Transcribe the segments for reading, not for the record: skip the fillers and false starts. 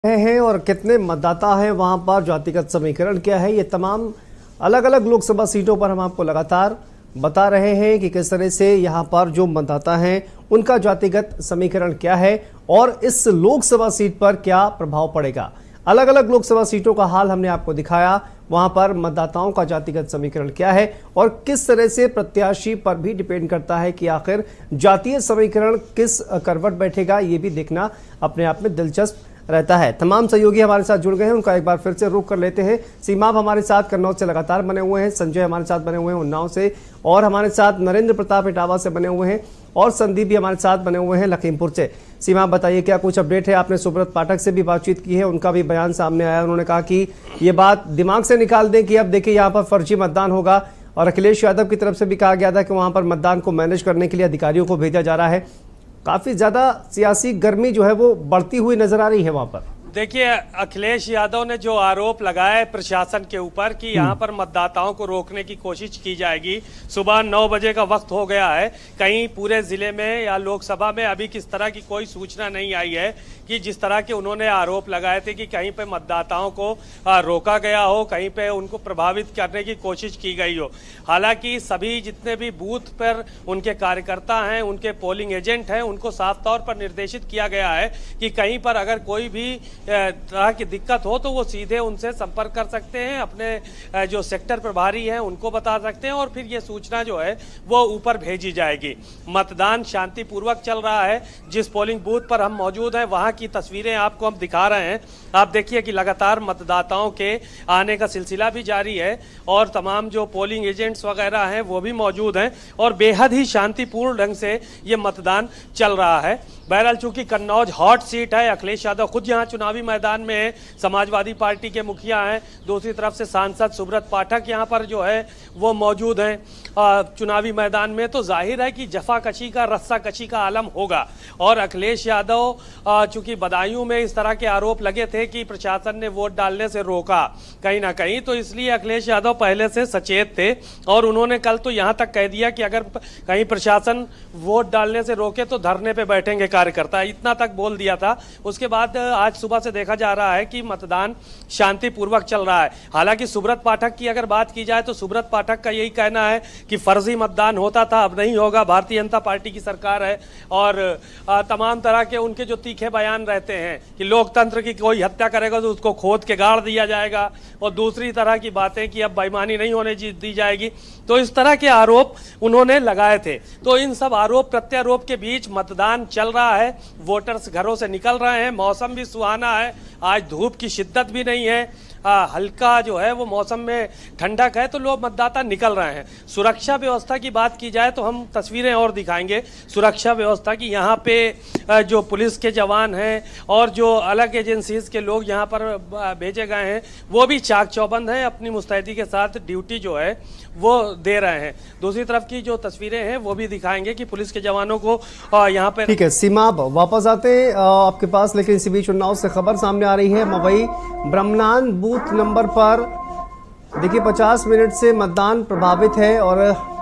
हैं और कितने मतदाता हैं वहां पर, जातिगत समीकरण क्या है, ये तमाम अलग अलग लोकसभा सीटों पर हम आपको लगातार बता रहे हैं कि किस तरह से यहां पर जो मतदाता हैं उनका जातिगत समीकरण क्या है और इस लोकसभा सीट पर क्या प्रभाव पड़ेगा। अलग अलग लोकसभा सीटों का हाल हमने आपको दिखाया, वहां पर मतदाताओं का जातिगत समीकरण क्या है और किस तरह से प्रत्याशी पर भी डिपेंड करता है कि आखिर जातीय समीकरण किस करवट बैठेगा। ये भी देखना अपने आप में दिलचस्प रहता है। तमाम सहयोगी हमारे साथ जुड़ गए हैं, उनका एक बार फिर से रुख कर लेते हैं। सीमाब हमारे साथ कन्नौज से लगातार बने हुए हैं, संजय हमारे साथ बने हुए हैं उन्नाव से, और हमारे साथ नरेंद्र प्रताप इटावा से बने हुए हैं, और संदीप भी हमारे साथ बने हुए हैं लखीमपुर से। सीमा बताइए, क्या कुछ अपडेट है? आपने सुब्रत पाठक से भी बातचीत की है, उनका भी बयान सामने आया। उन्होंने कहा कि ये बात दिमाग से निकाल दें कि अब देखिए यहाँ पर फर्जी मतदान होगा, और अखिलेश यादव की तरफ से भी कहा गया था कि वहां पर मतदान को मैनेज करने के लिए अधिकारियों को भेजा जा रहा है। काफी ज्यादा सियासी गर्मी जो है वो बढ़ती हुई नजर आ रही है वहां पर। देखिए, अखिलेश यादव ने जो आरोप लगाए प्रशासन के ऊपर कि यहाँ पर मतदाताओं को रोकने की कोशिश की जाएगी। सुबह 9 बजे का वक्त हो गया है, कहीं पूरे जिले में या लोकसभा में अभी किस तरह की कोई सूचना नहीं आई है कि जिस तरह के उन्होंने आरोप लगाए थे कि कहीं पे मतदाताओं को रोका गया हो, कहीं पे उनको प्रभावित करने की कोशिश की गई हो। हालांकि सभी जितने भी बूथ पर उनके कार्यकर्ता हैं, उनके पोलिंग एजेंट हैं, उनको साफ तौर पर निर्देशित किया गया है कि कहीं पर अगर कोई भी तरह की दिक्कत हो तो वो सीधे उनसे संपर्क कर सकते हैं, अपने जो सेक्टर प्रभारी हैं उनको बता सकते हैं, और फिर ये सूचना जो है वो ऊपर भेजी जाएगी। मतदान शांतिपूर्वक चल रहा है। जिस पोलिंग बूथ पर हम मौजूद हैं वहां की तस्वीरें आपको हम दिखा रहे हैं। आप देखिए कि लगातार मतदाताओं के आने का सिलसिला भी जारी है, और तमाम जो पोलिंग एजेंट्स वगैरह हैं वो भी मौजूद हैं, और बेहद ही शांतिपूर्ण ढंग से ये मतदान चल रहा है। बहरहाल चूंकि कन्नौज हॉट सीट है, अखिलेश यादव खुद यहाँ चुनावी मैदान में है, समाजवादी पार्टी के मुखिया हैं, दूसरी तरफ से सांसद सुब्रत पाठक यहाँ पर जो है वो मौजूद हैं चुनावी मैदान में, तो जाहिर है कि जफाकशी का रस्साकशी का आलम होगा। और अखिलेश यादव चूंकि बदायूं में इस तरह के आरोप लगे थे कि प्रशासन ने वोट डालने से रोका कहीं ना कहीं, तो इसलिए अखिलेश यादव पहले से सचेत थे, और उन्होंने कल तो यहाँ तक कह दिया कि अगर कहीं प्रशासन वोट डालने से रोके तो धरने पे बैठेंगे कार्यकर्ता, इतना तक बोल दिया था। उसके बाद आज सुबह से देखा जा रहा है कि मतदान शांतिपूर्वक चल रहा है। हालांकि सुब्रत पाठक की अगर बात की जाए तो सुब्रत पाठक का यही कहना है कि फर्जी मतदान होता था, अब नहीं होगा, भारतीय जनता पार्टी की सरकार है, और तमाम तरह के उनके जो तीखे बयान रहते हैं कि लोकतंत्र की कोई हत्या करेगा तो उसको खोद के गाड़ दिया जाएगा, और दूसरी तरह की बातें कि अब बेईमानी नहीं होने दी जाएगी, तो इस तरह के आरोप उन्होंने लगाए थे। तो इन सब आरोप प्रत्यारोप के बीच मतदान चल रहा है, वोटर्स घरों से निकल रहे हैं, मौसम भी सुहाना है, आज धूप की शिद्दत भी नहीं है, हल्का जो है वो मौसम में ठंडक है, तो लोग मतदाता निकल रहे हैं। सुरक्षा व्यवस्था की बात की जाए तो हम तस्वीरें और दिखाएंगे सुरक्षा व्यवस्था की। यहाँ पे जो पुलिस के जवान हैं और जो अलग एजेंसीज के लोग यहाँ पर भेजे गए हैं वो भी चाक चौबंद हैं, अपनी मुस्तैदी के साथ ड्यूटी जो है वो दे रहे हैं। दूसरी तरफ की जो तस्वीरें हैं वो भी दिखाएंगे कि पुलिस के जवानों को यहाँ पे। ठीक है सीमा, वापस आते हैं आपके पास, लेकिन इसी बीच उन्नाव से खबर सामने आ रही है। मवई ब्रह्मनान बूथ नंबर पर देखिए 50 मिनट से मतदान प्रभावित है, और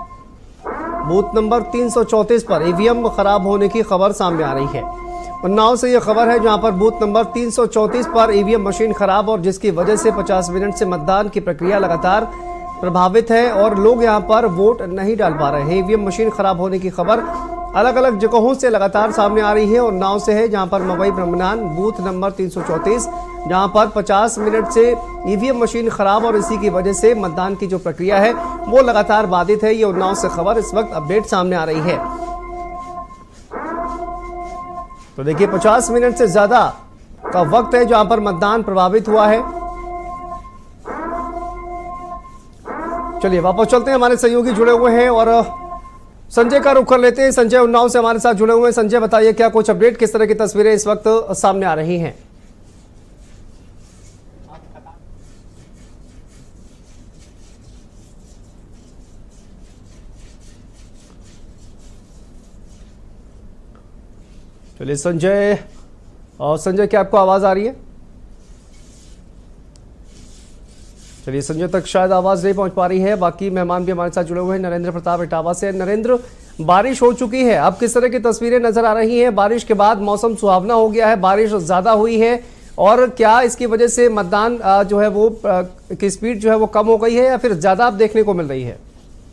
बूथ नंबर 334 पर ईवीएम खराब होने की खबर सामने आ रही है। उन्नाव से यह खबर है जहां पर बूथ नंबर 334 पर ईवीएम मशीन खराब, और जिसकी वजह से 50 मिनट से मतदान की प्रक्रिया लगातार प्रभावित है और लोग यहां पर वोट नहीं डाल पा रहे हैं। ईवीएम मशीन खराब होने की खबर अलग अलग जगहों से लगातार सामने आ रही है। उन्नाव से है जहां पर मवई ब्रह्मनान बूथ नंबर 334, जहां पर 50 मिनट से ईवीएम मशीन खराब, और इसी की वजह से मतदान की जो प्रक्रिया है वो लगातार बाधित है। ये उन्नाव से खबर इस वक्त अपडेट सामने आ रही है। तो देखिए 50 मिनट से ज्यादा का वक्त है जहां पर मतदान प्रभावित हुआ है। चलिए वापस चलते हैं, हमारे सहयोगी जुड़े हुए हैं और संजय का रुख कर लेते हैं। संजय उन्नाव से हमारे साथ जुड़े हुए हैं। संजय बताइए, क्या कुछ अपडेट, किस तरह की तस्वीरें इस वक्त सामने आ रही हैं? चलिए संजय, संजय क्या आपको आवाज आ रही है? चलिए संजय तक शायद आवाज नहीं पहुंच पा रही है। बाकी मेहमान भी हमारे साथ जुड़े हुए हैं नरेंद्र प्रताप इटावा से। नरेंद्र, बारिश हो चुकी है, अब किस तरह की तस्वीरें नजर आ रही हैं? बारिश के बाद मौसम सुहावना हो गया है, बारिश ज्यादा हुई है और क्या इसकी वजह से मतदान जो है वो की स्पीड जो है वो कम हो गई है या फिर ज्यादा आप देखने को मिल रही है?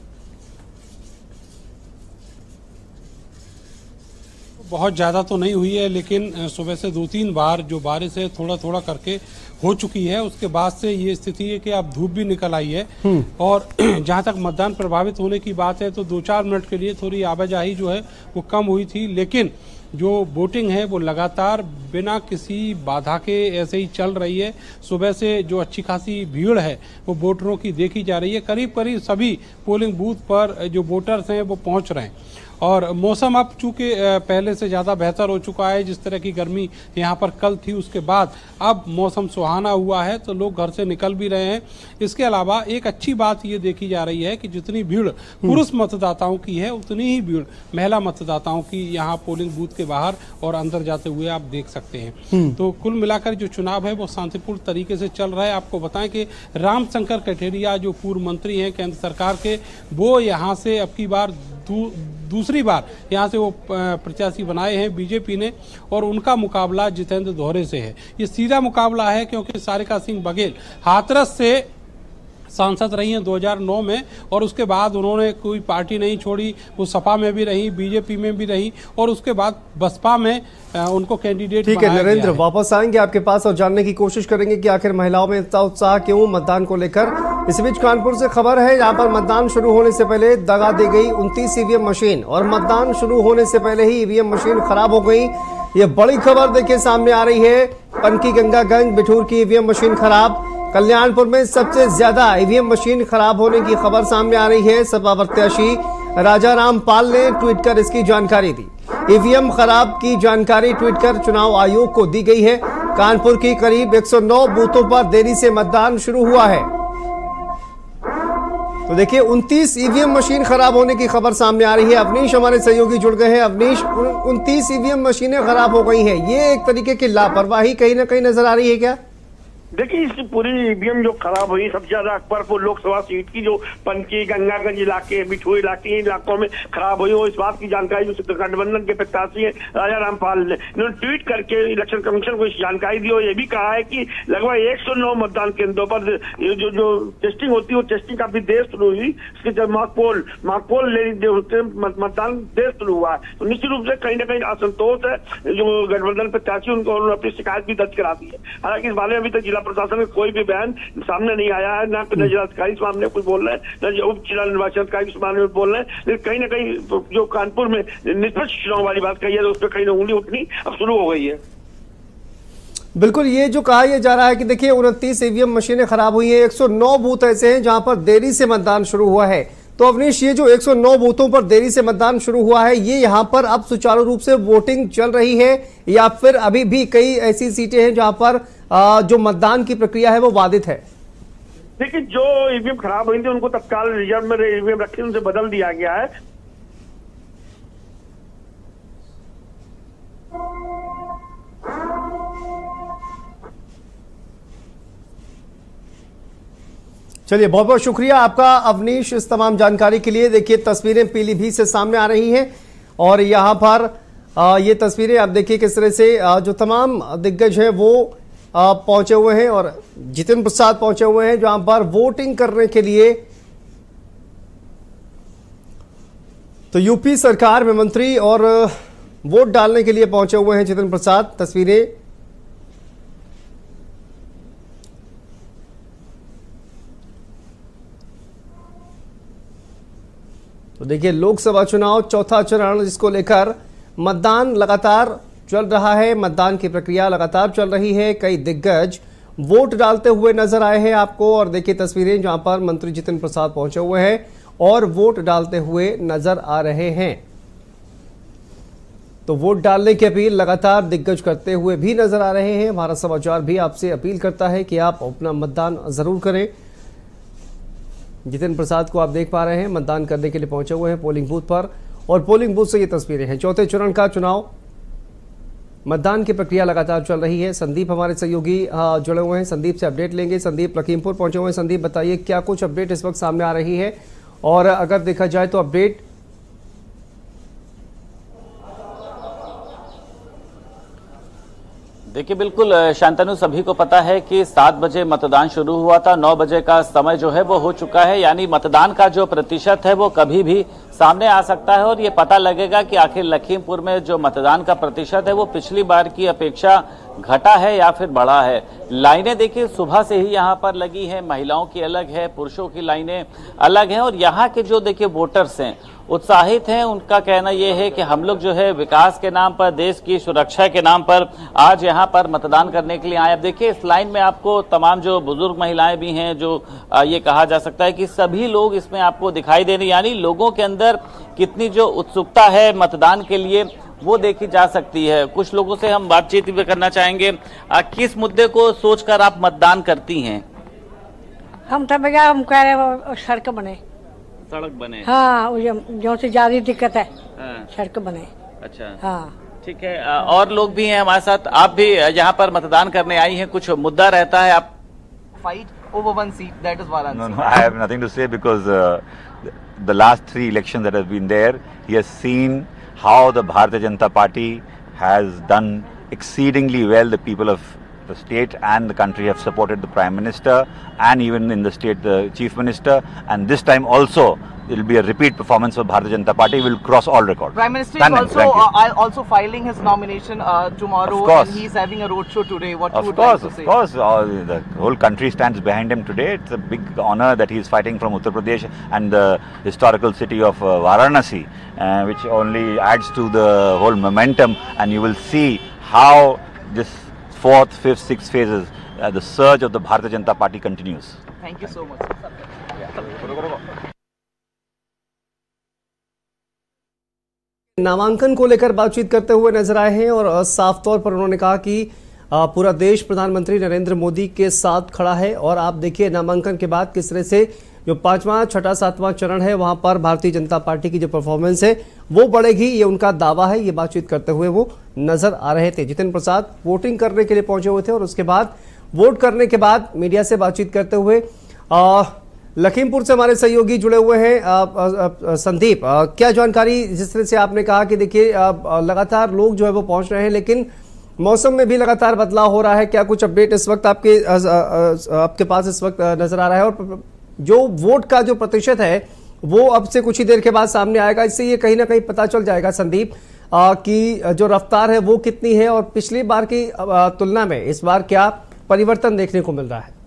बहुत ज़्यादा तो नहीं हुई है, लेकिन सुबह से 2-3 बार जो बारिश है थोड़ा थोड़ा करके हो चुकी है। उसके बाद से ये स्थिति है कि अब धूप भी निकल आई है और जहां तक मतदान प्रभावित होने की बात है तो 2-4 मिनट के लिए थोड़ी आवाजाही जो है वो कम हुई थी, लेकिन जो वोटिंग है वो लगातार बिना किसी बाधा के ऐसे ही चल रही है। सुबह से जो अच्छी खासी भीड़ है वो वोटरों की देखी जा रही है। करीब करीब सभी पोलिंग बूथ पर जो वोटर्स हैं वो पहुंच रहे हैं और मौसम अब चूंकि पहले से ज़्यादा बेहतर हो चुका है। जिस तरह की गर्मी यहाँ पर कल थी उसके बाद अब मौसम सुहाना हुआ है तो लोग घर से निकल भी रहे हैं। इसके अलावा एक अच्छी बात ये देखी जा रही है कि जितनी भीड़ पुरुष मतदाताओं की है उतनी ही भीड़ महिला मतदाताओं की यहाँ पोलिंग बूथ के बाहर और अंदर जाते हुए आप देख सकते हैं। तो कुल मिलाकर जो चुनाव है वो शांतिपूर्ण तरीके से चल रहा है। आपको बताएं कि रामशंकर कठेरिया जो पूर्व मंत्री हैं केंद्र सरकार के, वो यहाँ से अब की बार दूसरी बार यहाँ से वो प्रत्याशी बनाए हैं बीजेपी ने और उनका मुकाबला जितेंद्र धोरे से है। ये सीधा मुकाबला है क्योंकि सारिका सिंह बघेल हाथरस से सांसद रही हैं 2009 में और उसके बाद उन्होंने कोई पार्टी नहीं छोड़ी। वो सपा में भी रही, बीजेपी में भी रही और उसके बाद बसपा में उनको कैंडिडेट ठीक है नरेंद्र, वापस आएंगे आपके पास और जानने की कोशिश करेंगे कि आखिर महिलाओं में इतना उत्साह क्यों मतदान को लेकर। इस बीच कानपुर से खबर है, यहाँ पर मतदान शुरू होने से पहले दगा दी गई 29 ईवीएम मशीन और मतदान शुरू होने से पहले ही ईवीएम मशीन खराब हो गई। ये बड़ी खबर देखिए सामने आ रही है। पनकी गंगागंज बिठूर की ईवीएम मशीन खराब। कल्याणपुर में सबसे ज्यादा ईवीएम मशीन खराब होने की खबर सामने आ रही है। सपा प्रत्याशी राजा राम पाल ने ट्वीट कर इसकी जानकारी दी। ईवीएम खराब की जानकारी ट्वीट कर चुनाव आयोग को दी गई है। कानपुर की करीब 109 बूथों पर देरी से मतदान शुरू हुआ है। तो देखिए 29 ईवीएम मशीन खराब होने की खबर सामने आ रही है। अवनीश हमारे सहयोगी जुड़ गए हैं। अवनीश, 29 ईवीएम मशीनें खराब हो गई हैं, ये एक तरीके की लापरवाही कहीं ना कहीं नजर आ रही है क्या? देखिए इस पूरी ईवीएम जो खराब हुई सबसे ज्यादा अकबरपुर लोकसभा सीट की जो पनकी गंगागंज इलाके बिठूर इलाके इलाकों में खराब हुई। और इस बात की जानकारी जो गठबंधन के प्रत्याशी है राजा राम पाल ने इन्होंने ट्वीट करके इलेक्शन कमीशन को इस जानकारी दी और ये भी कहा है कि लगभग 109 मतदान केंद्रों पर जो टेस्टिंग होती है वो टेस्टिंग काफी देर शुरू हुई। इसके जब मॉकपोल मतदान देर शुरू हुआ है तो निश्चित रूप से कहीं ना कहीं असंतोष है जो गठबंधन प्रत्याशी उनको उन्होंने अपनी शिकायत भी दर्ज करा दी है। हालांकि इस बारे में अभी तक प्रशासन में कोई भी बयान सामने नहीं आया है, ना जिलाधिकारी इस मामले में कुछ बोल रहे हैं, न उप जिला निर्वाचन अधिकारी इस मामले में बोल रहे हैं। लेकिन कहीं ना कहीं जो कानपुर में निष्पक्ष चुनाव वाली बात कही है तो उस पर कहीं ना उंगली उठनी अब शुरू हो गई है। बिल्कुल, ये जो कहा यह जा रहा है कि देखिए 29 ईवीएम मशीनें खराब हुई हैं, 109 बूथ ऐसे हैं जहां पर देरी से मतदान शुरू हुआ है। तो अवनीश, ये जो 109 बूथों पर देरी से मतदान शुरू हुआ है, ये यहाँ पर अब सुचारू रूप से वोटिंग चल रही है या फिर अभी भी कई ऐसी सीटें हैं जहां पर जो मतदान की प्रक्रिया है वो बाधित है? देखिए जो ईवीएम खराब हुई थी उनको तत्काल रिजर्व में ईवीएम रखी उनसे बदल दिया गया है। चलिए, बहुत बहुत शुक्रिया आपका अवनीश इस तमाम जानकारी के लिए। देखिए तस्वीरें पीलीभीत से सामने आ रही हैं और यहाँ पर ये तस्वीरें आप देखिए किस तरह से जो तमाम दिग्गज हैं वो पहुंचे हुए हैं और जितेंद्र प्रसाद पहुंचे हुए हैं जहां पर वोटिंग करने के लिए। तो यूपी सरकार में मंत्री और वोट डालने के लिए पहुंचे हुए हैं जितेंद्र प्रसाद। तस्वीरें तो देखिए लोकसभा चुनाव चौथा चरण जिसको लेकर मतदान लगातार चल रहा है, मतदान की प्रक्रिया लगातार चल रही है। कई दिग्गज वोट डालते हुए नजर आए हैं आपको और देखिए तस्वीरें जहां पर मंत्री जितेंद्र प्रसाद पहुंचे हुए हैं और वोट डालते हुए नजर आ रहे हैं। तो वोट डालने की अपील लगातार दिग्गज करते हुए भी नजर आ रहे हैं। भारत समाचार भी आपसे अपील करता है कि आप अपना मतदान जरूर करें। जितेंद्र प्रसाद को आप देख पा रहे हैं मतदान करने के लिए पहुंचे हुए हैं पोलिंग बूथ पर और पोलिंग बूथ से ये तस्वीरें हैं। चौथे चरण का चुनाव, मतदान की प्रक्रिया लगातार चल रही है। संदीप हमारे सहयोगी जुड़े हुए हैं, संदीप से अपडेट लेंगे। संदीप लखीमपुर पहुंचे हुए हैं। संदीप बताइए क्या कुछ अपडेट इस वक्त सामने आ रही है और अगर देखा जाए तो अपडेट देखिए बिल्कुल शांतनु, सभी को पता है कि 7 बजे मतदान शुरू हुआ था, 9 बजे का समय जो है वो हो चुका है, यानी मतदान का जो प्रतिशत है वो कभी भी सामने आ सकता है और ये पता लगेगा कि आखिर लखीमपुर में जो मतदान का प्रतिशत है वो पिछली बार की अपेक्षा घटा है या फिर बढ़ा है। लाइनें देखिए सुबह से ही यहाँ पर लगी है, महिलाओं की अलग है, पुरुषों की लाइनें अलग हैं और यहाँ के जो देखिए वोटर्स हैं उत्साहित हैं। उनका कहना यह है कि हम लोग जो है विकास के नाम पर, देश की सुरक्षा के नाम पर आज यहाँ पर मतदान करने के लिए आए। अब देखिए इस लाइन में आपको तमाम जो बुजुर्ग महिलाएं भी हैं, जो ये कहा जा सकता है कि सभी लोग इसमें आपको दिखाई दे रहे, यानी लोगों के अंदर कितनी जो उत्सुकता है मतदान के लिए वो देखी जा सकती है। कुछ लोगों से हम बातचीत भी करना चाहेंगे। किस मुद्दे को सोचकर आप मतदान करती हैं? हम कह रहे सड़क बने, सड़क बने। हाँ, जो से ज्यादा दिक्कत है। हाँ। सड़क बने। अच्छा, हाँ ठीक है। और लोग भी हैं हमारे साथ, आप भी यहाँ पर मतदान करने आई हैं, कुछ मुद्दा रहता है? आप fight over one seat, that is Varanasi. No, I have nothing to say because the last 3 elections that have been there, he has seen how the Bharatiya Janata Party has done exceedingly well. The people of the state and the country have supported the Prime Minister and even in the state the Chief Minister, and this time also it will be a repeat performance of Bharatiya Janata Party. Will cross all records. Prime Minister is also filing his nomination tomorrow, and he is having a roadshow today. What would you like to say? Of course, the whole country stands behind him today. It's a big honor that he is fighting from Uttar Pradesh and the historical city of Varanasi, which only adds to the whole momentum. And you will see how this 4th, 5th, 6th phases, the surge of the Bharatiya Janata Party continues. Thank you so much. नामांकन को लेकर बातचीत करते हुए नजर आए हैं और साफ तौर पर उन्होंने कहा कि पूरा देश प्रधानमंत्री नरेंद्र मोदी के साथ खड़ा है। और आप देखिए नामांकन के बाद किस तरह से जो 5वां, 6वां, 7वां चरण है वहां पर भारतीय जनता पार्टी की जो परफॉर्मेंस है वो बढ़ेगी, ये उनका दावा है। ये बातचीत करते हुए वो नजर आ रहे थे। जितेंद्र प्रसाद वोटिंग करने के लिए पहुंचे हुए थे और उसके बाद वोट करने के बाद मीडिया से बातचीत करते हुए लखीमपुर से हमारे सहयोगी जुड़े हुए हैं। संदीप, क्या जानकारी, जिस तरह से आपने कहा कि देखिए लगातार लोग जो है वो पहुंच रहे हैं, लेकिन मौसम में भी लगातार बदलाव हो रहा है, क्या कुछ अपडेट इस वक्त आपके पास इस वक्त नजर आ रहा है? और जो वोट का जो प्रतिशत है वो अब से कुछ ही देर के बाद सामने आएगा, इससे ये कहीं ना कहीं पता चल जाएगा संदीप कि जो रफ्तार है वो कितनी है और पिछली बार की तुलना में इस बार क्या परिवर्तन देखने को मिल रहा है।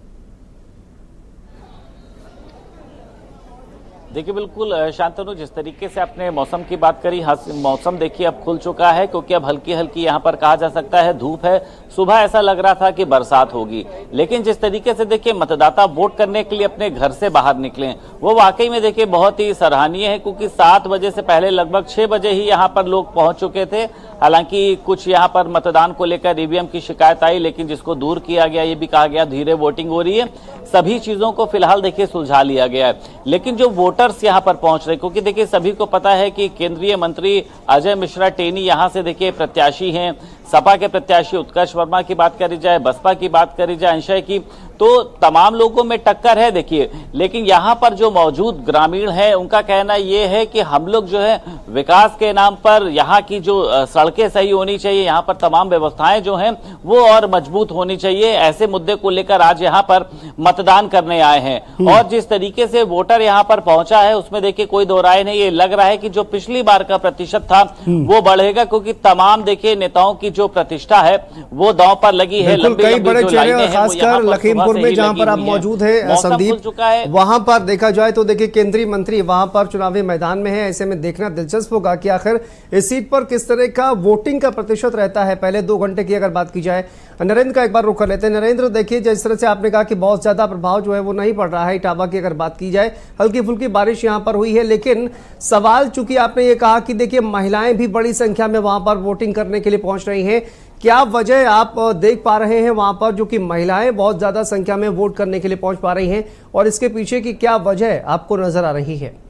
देखिए बिल्कुल शांतनु, जिस तरीके से आपने मौसम की बात करी, मौसम देखिए अब खुल चुका है, क्योंकि अब हल्की हल्की यहाँ पर कहा जा सकता है धूप है। सुबह ऐसा लग रहा था कि बरसात होगी, लेकिन जिस तरीके से देखिए मतदाता वोट करने के लिए अपने घर से बाहर निकले वो वाकई में देखिए बहुत ही सराहनीय है, क्योंकि 7 बजे से पहले लगभग 6 बजे ही यहाँ पर लोग पहुंच चुके थे। हालांकि कुछ यहाँ पर मतदान को लेकर ईवीएम की शिकायत आई, लेकिन जिसको दूर किया गया, ये भी कहा गया धीरे वोटिंग हो रही है। सभी चीजों को फिलहाल देखिए सुलझा लिया गया है, लेकिन जो वोटर्स यहाँ पर पहुंच रहे, क्योंकि देखिए सभी को पता है कि केंद्रीय मंत्री अजय मिश्रा टेनी यहाँ से देखिए प्रत्याशी हैं। सपा के प्रत्याशी उत्कर्ष वर्मा की बात करी जाए, बसपा की बात करी जाए, अंशय की, तो तमाम लोगों में टक्कर है देखिए। लेकिन यहाँ पर जो मौजूद ग्रामीण है उनका कहना यह है कि हम लोग जो है विकास के नाम पर यहाँ की जो सड़कें सही होनी चाहिए, यहाँ पर तमाम व्यवस्थाएं जो हैं वो और मजबूत होनी चाहिए, ऐसे मुद्दे को लेकर आज यहाँ पर मतदान करने आए हैं। और जिस तरीके से वोटर यहाँ पर पहुंचा है उसमें देखिए कोई दो राय नहीं। ये लग रहा है कि जो पिछली बार का प्रतिशत था वो बढ़ेगा, क्योंकि तमाम देखिए नेताओं की जो प्रतिष्ठा है वो दांव पर लगी है। कई बड़े चेहरे खासकर लखीमपुर में जहां पर आप मौजूद हैं संदीप, वहां पर देखा जाए तो देखिए केंद्रीय मंत्री वहां पर चुनावी मैदान में है। ऐसे में देखना दिलचस्प होगा कि आखिर इस सीट पर किस तरह का वोटिंग का प्रतिशत रहता है। पहले 2 घंटे की अगर बात की जाए, नरेंद्र का एक बार रुख कर लेते हैं। नरेंद्र, देखिए जिस तरह से आपने कहा कि बहुत ज्यादा प्रभाव जो है वो नहीं पड़ रहा है। इटावा की अगर बात की जाए, हल्की फुल्की बारिश यहां पर हुई है, लेकिन सवाल चूंकि आपने ये कहा कि देखिए महिलाएं भी बड़ी संख्या में वहां पर वोटिंग करने के लिए पहुंच रही हैं, क्या वजह आप देख पा रहे हैं वहां पर जो कि महिलाएं बहुत ज्यादा संख्या में वोट करने के लिए पहुंच पा रही हैं, और इसके पीछे की क्या वजह आपको नजर आ रही है?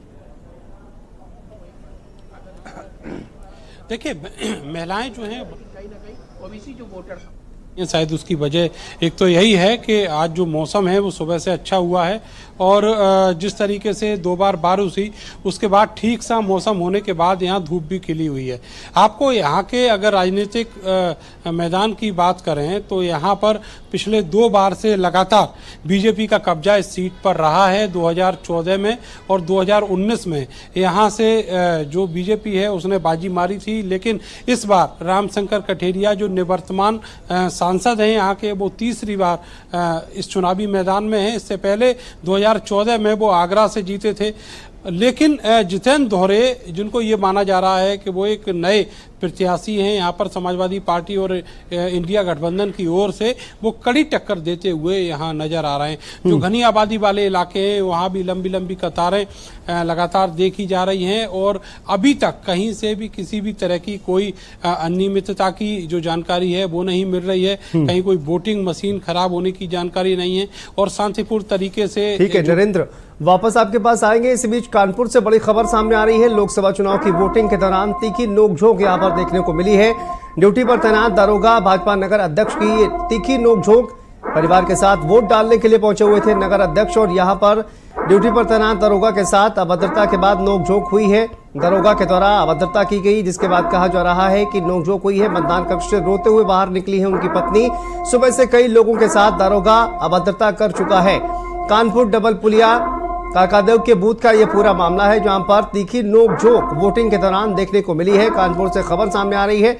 देखिए महिलाएं जो हैं ओबीसी जो वोटर शायद उसकी वजह एक तो यही है कि आज जो मौसम है वो सुबह से अच्छा हुआ है और जिस तरीके से 2 बार बारिश हुई उसके बाद ठीक सा मौसम होने के बाद यहाँ धूप भी खिली हुई है। आपको यहाँ के अगर राजनीतिक मैदान की बात करें तो यहाँ पर पिछले 2 बार से लगातार बीजेपी का कब्जा इस सीट पर रहा है। 2014 में और 2019 में यहाँ से जो बीजेपी है उसने बाजी मारी थी, लेकिन इस बार रामशंकर कठेरिया जो निवर्तमान सांसद हैं यहाँ के, वो तीसरी बार इस चुनावी मैदान में हैं। इससे पहले 2014 में वो आगरा से जीते थे, लेकिन जितेंद्र दोहरे जिनको ये माना जा रहा है कि वो एक नए प्रत्याशी हैं यहाँ पर समाजवादी पार्टी और इंडिया गठबंधन की ओर से, वो कड़ी टक्कर देते हुए यहाँ नजर आ रहे हैं। जो घनी आबादी वाले इलाके हैं वहाँ भी लंबी लंबी कतारें लगातार देखी जा रही हैं और अभी तक कहीं से भी किसी भी तरह की कोई अनियमितता की जो जानकारी है वो नहीं मिल रही है। कहीं कोई वोटिंग मशीन खराब होने की जानकारी नहीं है और शांतिपूर्ण तरीके से। ठीक है नरेंद्र, वापस आपके पास आएंगे। इस बीच कानपुर से बड़ी खबर सामने आ रही है। लोकसभा चुनाव की वोटिंग के दौरान तीखी नोकझोंक यहां पर देखने को मिली है। ड्यूटी पर तैनात दारोगा भाजपा नगर अध्यक्ष की तीखी नोकझोंक, परिवार के साथ वोट डालने के लिए पहुंचे हुए थे नगर अध्यक्ष और यहां पर ड्यूटी पर तैनात दारोगा के साथ अभद्रता के बाद नोकझोंक हुई है। दारोगा के द्वारा अभद्रता की गई, जिसके बाद कहा जा रहा है कि नोकझोंक हुई है। मतदान कक्ष से रोते हुए बाहर निकली है उनकी पत्नी। सुबह से कई लोगों के साथ दारोगा अभद्रता कर चुका है। कानपुर डबल पुलिया काकादेव के बूथ का यह पूरा मामला है जहां पर तीखी नोकझोंक वोटिंग के दौरान देखने को मिली है। कानपुर से खबर सामने आ रही है।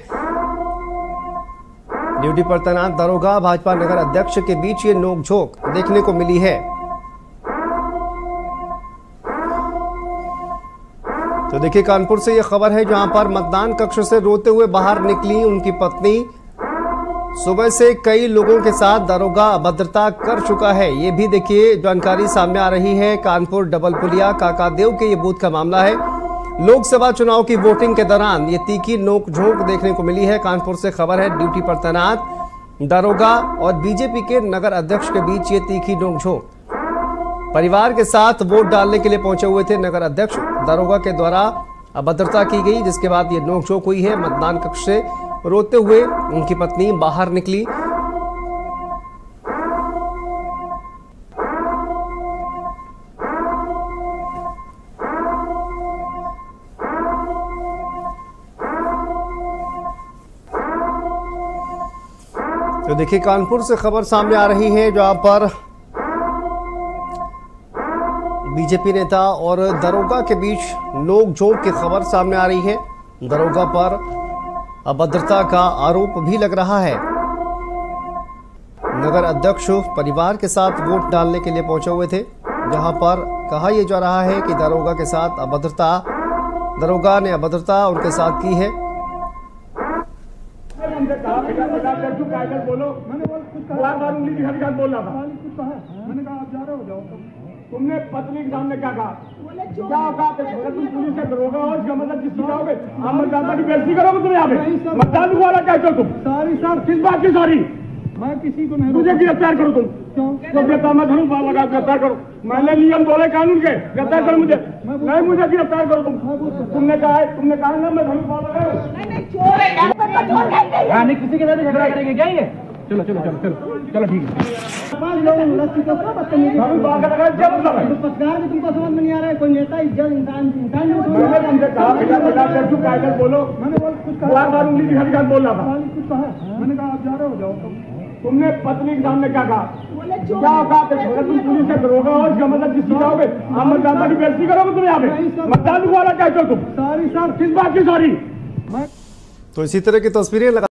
ड्यूटी पर तैनात दारोगा भाजपा नगर अध्यक्ष के बीच ये नोकझोंक देखने को मिली है। तो देखिए कानपुर से यह खबर है जहां पर मतदान कक्ष से रोते हुए बाहर निकली उनकी पत्नी। सुबह से कई लोगों के साथ दारोगा अभद्रता कर चुका है, ये भी देखिए जानकारी सामने आ रही है। कानपुर डबल पुलिया काकादेव के ये बूथ का मामला है। लोकसभा चुनाव की वोटिंग के दौरान ये तीखी नोकझोंक देखने को मिली है। कानपुर से खबर है, ड्यूटी पर तैनात दारोगा और बीजेपी के नगर अध्यक्ष के बीच ये तीखी नोकझोंक, परिवार के साथ वोट डालने के लिए पहुंचे हुए थे नगर अध्यक्ष। दारोगा के द्वारा अभद्रता की गई, जिसके बाद ये नोकझोंक हुई है। मतदान कक्ष से रोते हुए उनकी पत्नी बाहर निकली। तो देखिए कानपुर से खबर सामने आ रही है जहां पर बीजेपी नेता और दारोगा के बीच नोकझोंक की खबर सामने आ रही है। दारोगा पर अभद्रता का आरोप भी लग रहा है। नगर अध्यक्ष परिवार के साथ वोट डालने के लिए पहुंचे हुए थे, जहां पर कहा यह जा रहा है कि दारोगा के साथ अभद्रता, दारोगा ने अभद्रता उनके साथ की है। तुमने पत्नी के सामने क्या कहा? क्या औकात है? अगर तुम पुलिस से दरोगा हो इसका मतलब जिसकी जाओगे आप मतदाता की बेइज्जती करोगे। तुम यहाँ पे मतदान दोबारा कहते हो तुम? सॉरी सर, किस बात की सॉरी? मैं किसी को नहीं, मुझे गिरफ्तार करो तुम। क्यों? गिरफ्तार मैं धरूँ, लगा गिरफ्तार करो। मैंने नियम बोले कानून के, गिरफ्तार करो मुझे। नहीं, मुझे गिरफ्तार करो तुम। तुमने कहा है, तुमने कहा ना मैं धरूँ लगा। नहीं, किसी के साथ झगड़ा करेंगे क्या ये? चलो चलो चलो चलो चलो ठीक है। तुमको समझ में नहीं आ रहा है, कोई नेता इज्जत इंसान बोलो। मैंने बोल रहा था, मैंने कहा आप जा रहे हो जाओ। तुमने पत्नी के सामने क्या कहा? क्या औकात है? अगर तुम पुलिस से दरोगा हो इसका मतलब जिसकी जाओगे आप मतदाता की बेइज्जती करोगे। तुम यहाँ पे मतदान दोबारा कहते हो तुम? सॉरी सर, किस बात की सॉरी? तो इसी तरह की तस्वीरें